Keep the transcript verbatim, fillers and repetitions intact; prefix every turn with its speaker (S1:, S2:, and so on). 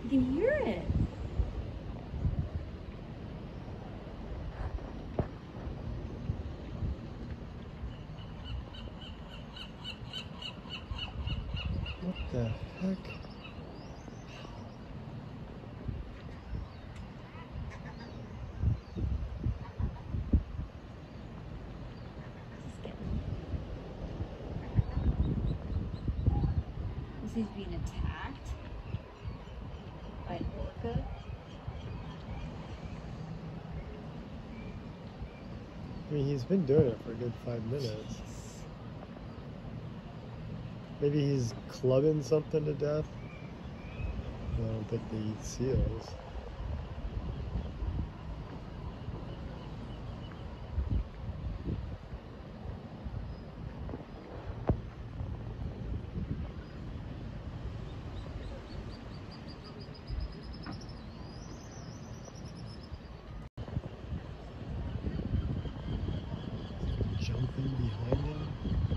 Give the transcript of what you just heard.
S1: You can hear it.
S2: What the heck?
S1: He's being attacked by an orca.
S2: I mean, he's been doing it for a good five minutes. Maybe he's clubbing something to death. I don't think they eat seals. Jumping behind him.